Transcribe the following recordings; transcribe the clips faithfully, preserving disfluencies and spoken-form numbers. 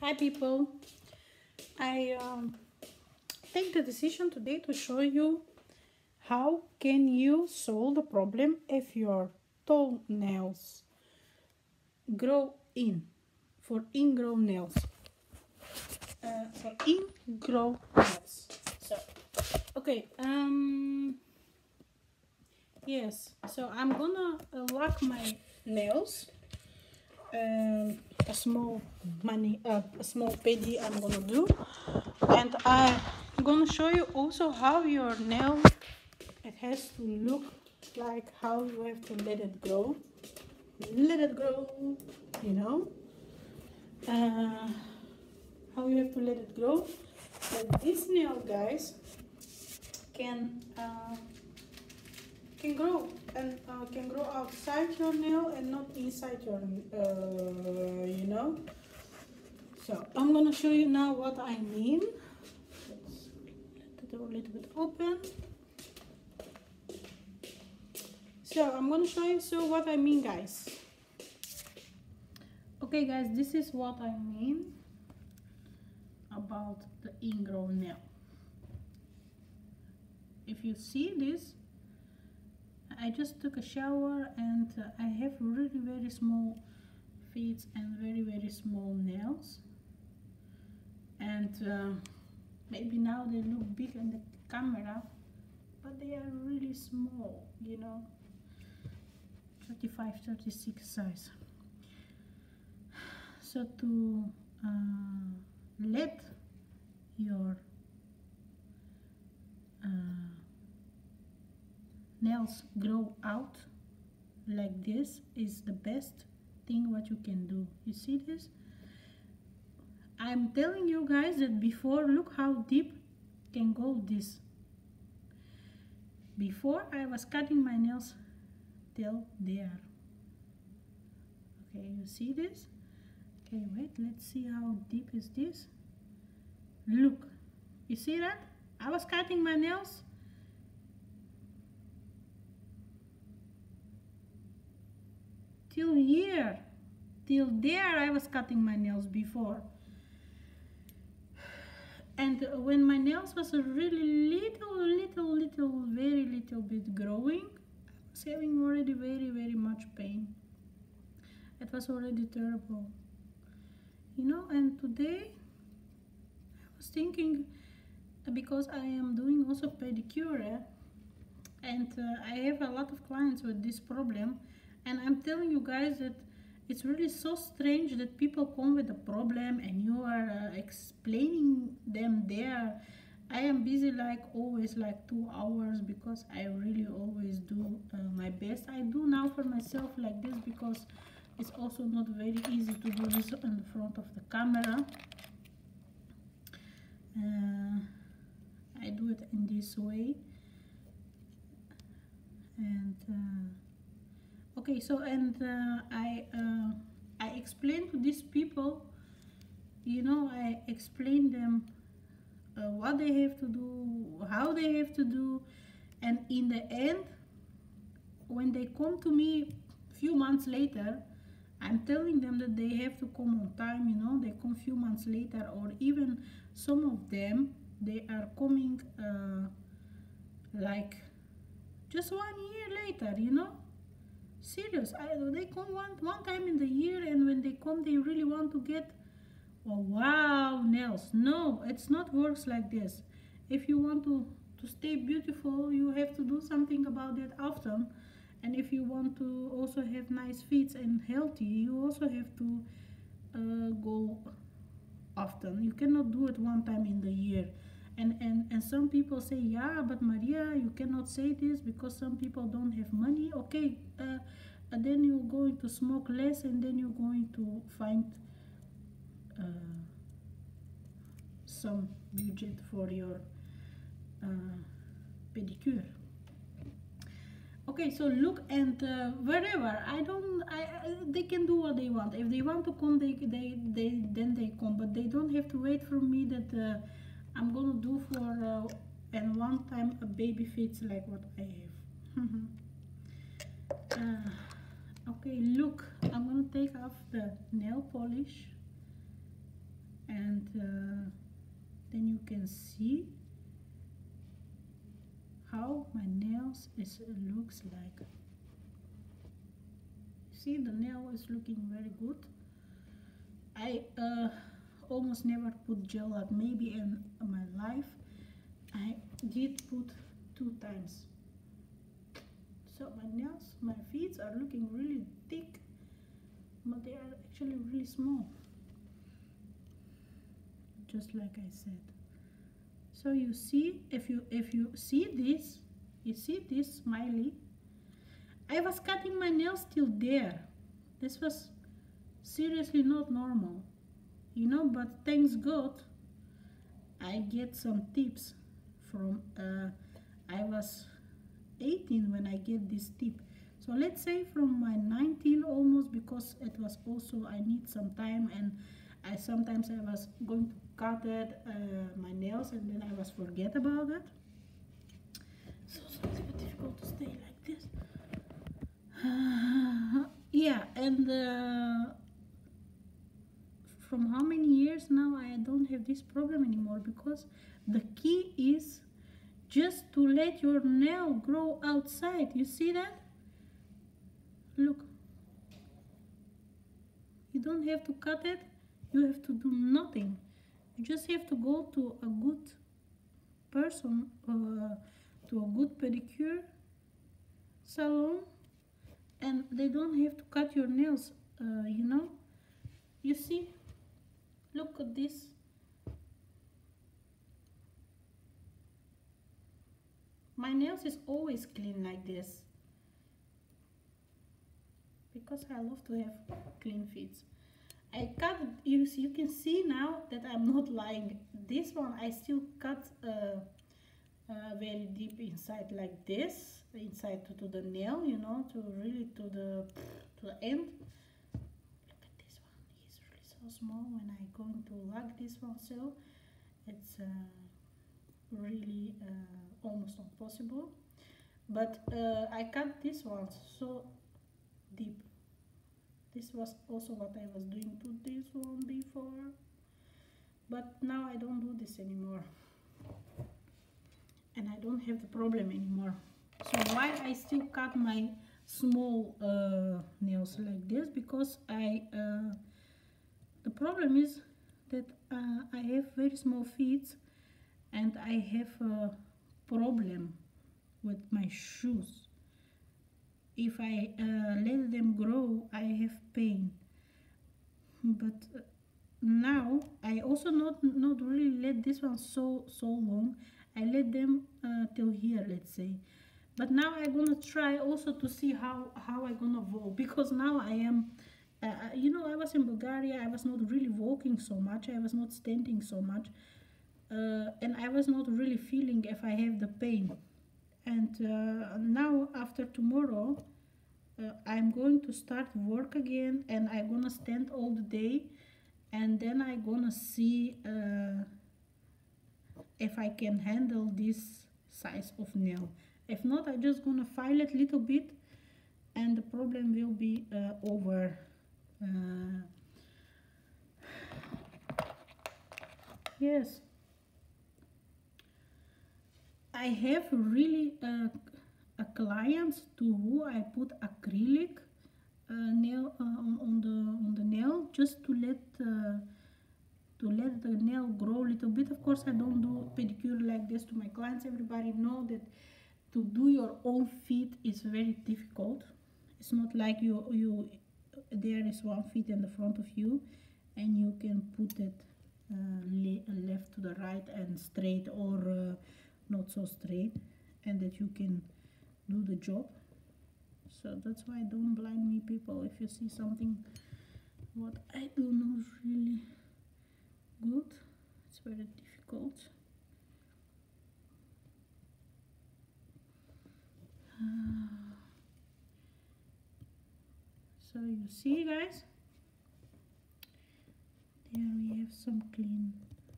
Hi people, I um, take the decision today to show you how can you solve the problem if your toenails grow in, for ingrown nails, uh, for ingrown nails. So, okay, um, yes, so I'm gonna uh, lock my nails. Um, a small money, uh, a small pedi I'm gonna do, and I'm gonna show you also how your nail, it has to look like, how you have to let it grow, let it grow, you know, uh, how you have to let it grow. But this nail, guys, can uh, can grow and uh, can grow outside your nail and not inside your uh, you know. So I'm gonna show you now what I mean. Let's let the door a little bit open. So I'm gonna show you so what I mean, guys. Okay guys, this is what I mean about the ingrown nail. If you see this, I just took a shower and uh, I have really very small feet and very very small nails, and uh, maybe now they look big in the camera, but they are really small, you know, thirty-five thirty-six size. So to uh, let your uh, nails grow out like this is the best thing what you can do. You see this? I'm telling you guys that before, look how deep can go this. Before I was cutting my nails till there. Okay, you see this? Okay, wait, let's see how deep is this. Look, you see that? I was cutting my nails till here, till there I was cutting my nails before. And when my nails was a really little, little, little, very little bit growing, I was having already very, very much pain. It was already terrible, you know. And today I was thinking, because I am doing also pedicure, eh? and uh, I have a lot of clients with this problem, and I'm telling you guys that it's really so strange that people come with a problem and you are uh, explaining them there. I am busy like always, like two hours, because I really always do uh, my best. I do now for myself like this because it's also not very easy to do this in front of the camera. Uh, I do it in this way. And uh, okay, so and uh, I uh, I explain to these people, you know, I explain them uh, what they have to do, how they have to do, and in the end, when they come to me a few months later, I'm telling them that they have to come on time, you know. They come a few months later, or even some of them, they are coming uh, like just one year later, you know. Serious, I, they come one, one time in the year, and when they come, they really want to get, oh, wow, nails. No, it's not works like this. If you want to, to stay beautiful, you have to do something about that often. And if you want to also have nice feet and healthy, you also have to uh, go often. You cannot do it one time in the year. And, and, and some people say, yeah, but Maria, you cannot say this because some people don't have money. Okay, uh, and then you're going to smoke less, and then you're going to find uh, some budget for your uh, pedicure. Okay, so look, and uh, wherever I don't, I, I they can do what they want. If they want to come, they they they then they come, but they don't have to wait for me that uh, I'm gonna do for uh, and one time a baby fits like what I have. uh, okay, look, I'm gonna take off the nail polish. and uh, then you can see how my nails is looks like. See, the nail is looking very good. I uh, almost never put gel up. Maybe in my life I did put two times. So my nails, my feet are looking really thick, but they are actually really small, just like I said. So you see, if you if you see this, you see this smiley. I was cutting my nails till there. This was seriously not normal, you know, but thanks God I get some tips from uh, I was eighteen when I get this tip. So let's say from my nineteen almost, because it was also I need some time, and I sometimes I was going to cut it, uh, my nails, and then I was forget about it. So it's a little bit difficult to stay like this. Uh, yeah, and uh, from how many years now I don't have this problem anymore, because the key is just to let your nail grow outside. You see that? Look. You don't have to cut it. You have to do nothing. You just have to go to a good person, uh, to a good pedicure salon, and they don't have to cut your nails, uh, you know. You see? Look at this. My nails is always clean like this, because I love to have clean feet. I cut, you, you can see now that I'm not lying. This one I still cut uh, uh, very deep inside like this, inside to, to the nail, you know, to really to the to the end. Look at this one, he's really so small. When I going to lock this one, so it's uh, really uh, almost impossible. But uh, I cut this one so deep. This was also what I was doing to this one before, but now I don't do this anymore, and I don't have the problem anymore. So why I still cut my small uh, nails like this? Because I uh, the problem is that uh, I have very small feet, and I have a problem with my shoes. If I uh, let them grow, I have pain. But uh, now I also not not really let this one so so long. I let them uh, till here, let's say. But now I'm gonna try also to see how how I gonna walk, because now I am. Uh, you know, I was in Bulgaria. I was not really walking so much. I was not standing so much, uh, and I was not really feeling if I have the pain. And uh, now after tomorrow, uh, I'm going to start work again, and I'm gonna stand all the day, and then I'm gonna see uh, if I can handle this size of nail. If not, I'm just gonna file it a little bit, and the problem will be uh, over. Uh, yes, I have really uh, a client to who I put acrylic uh, nail uh, on, on the on the nail, just to let uh, to let the nail grow a little bit. Of course, I don't do pedicure like this to my clients. Everybody know that to do your own feet is very difficult. It's not like you you there is one feet in the front of you, and you can put it uh, le left to the right and straight, or uh, not so straight, and that you can do the job. So that's why don't blind me, people. If you see something what I do not really good, it's very difficult. Uh, so you see, guys, there we have some clean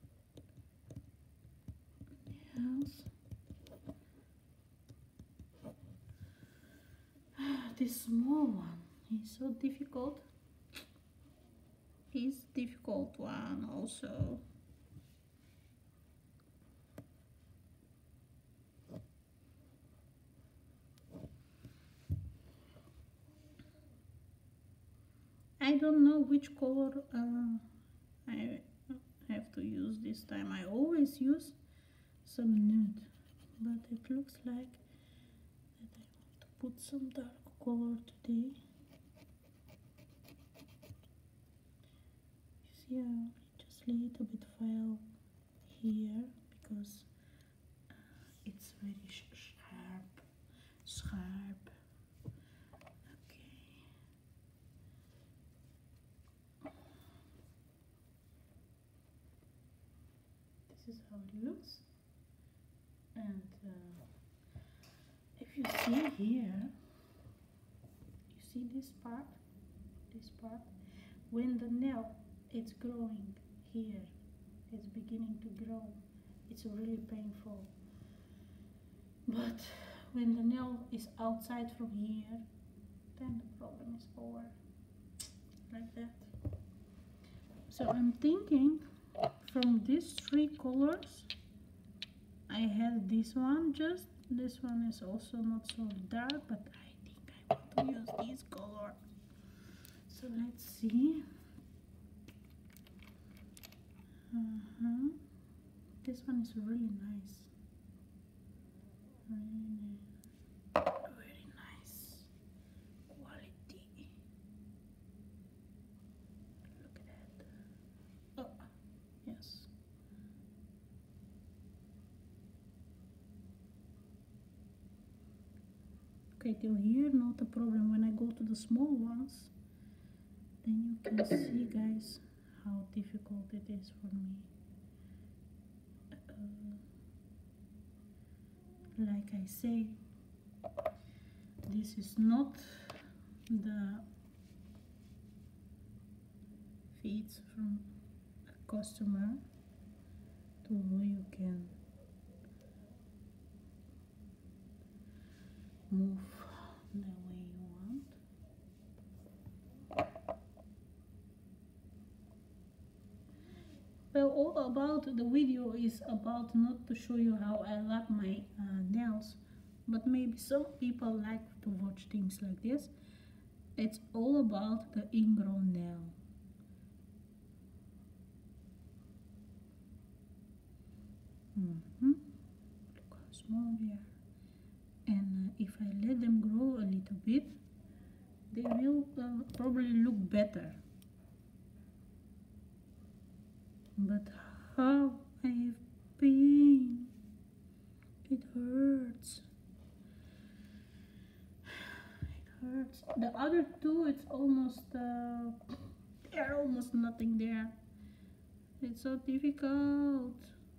nails. This small one is so difficult. is difficult one also. I don't know which color uh, I have to use this time. I always use some nude, but it looks like that I want to put some dark color today. You see, I just a little bit file here because uh, it's very sh sharp, sharp. Okay. This is how it looks, and uh, if you see here, you see this part, this part, when the nail it's growing here, it's beginning to grow, it's really painful. But when the nail is outside from here, then the problem is over, like that. So I'm thinking from these three colors, I have this one just, this one is also not so dark, but I think I want to use this color. So let's see. Uh-huh. This one is really nice. Really, very nice quality. Look at that. Oh, yes. Okay, till here, not a problem. When I go to the small ones, then you can see, guys, how difficult it is for me. Uh, like I say, this is not the feeds from a customer to who you can move the way you want. Well, all about the video is about not to show you how I lap my uh, nails, but maybe some people like to watch things like this. It's all about the ingrown nail. Mm-hmm. Look how small they are. And uh, if I let them grow a little bit, they will uh, probably look better. But how I have pain. It hurts. It hurts. The other two, it's almost, uh, there's almost nothing there. It's so difficult.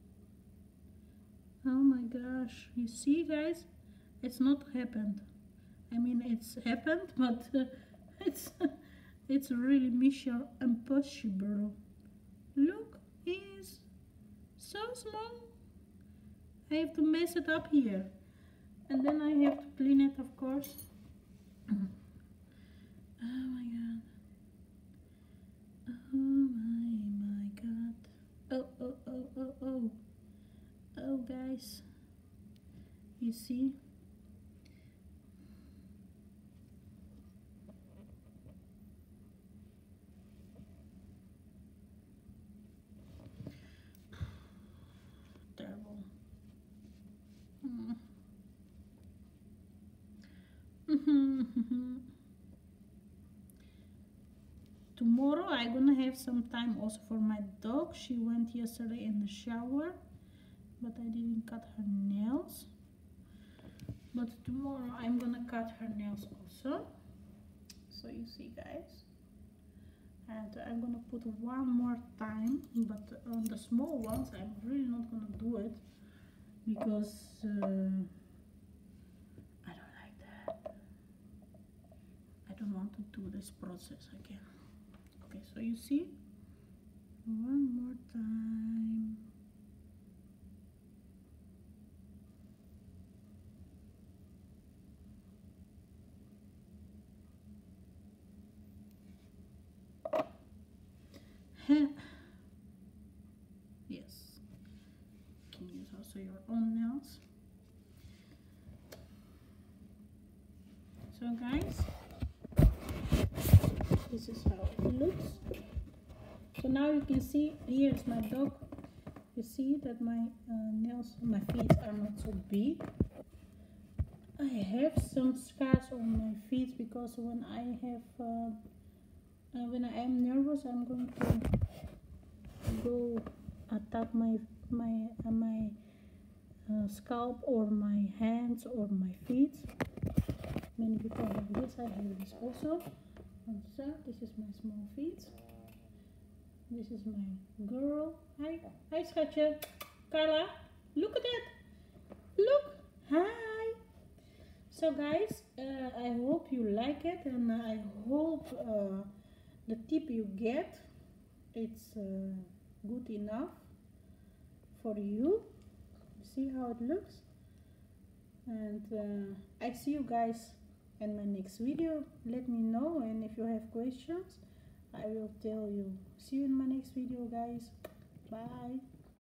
Oh my gosh. You see, guys? It's not happened. I mean, it's happened, but uh, it's it's really mission impossible. Look, it's so small. I have to mess it up here, and then I have to clean it, of course. Oh my god. Oh my my god. Oh oh oh oh oh. Oh guys. You see? Terrible. Mm. Tomorrow I'm gonna have some time also for my dog. She went yesterday in the shower, but I didn't cut her nails. But tomorrow I'm gonna cut her nails also. So you see, guys. And I'm gonna put one more time, but on the small ones I'm really not gonna do it because uh, I don't like that. I don't want to do this process again. Okay, so you see, one more time. Yes, you can use also your own nails. So guys, this is how it looks. So now you can see, here is my dog. You see that my uh, nails, my feet are not so big. I have some scars on my feet because when I have, uh, uh, when I am nervous, I'm going to go attack my my uh, my uh, scalp or my hands or my feet. Many people have this. I have this also. And so this is my small feet. This is my girl. Hi, hi, Schatje. Carla, look at that. Look. Hi. So guys, uh, I hope you like it, and I hope uh, the tip you get, it's uh, good enough for you. See how it looks, and uh, I see you guys in my next video. Let me know, and if you have questions, I will tell you. See you in my next video, guys. Bye.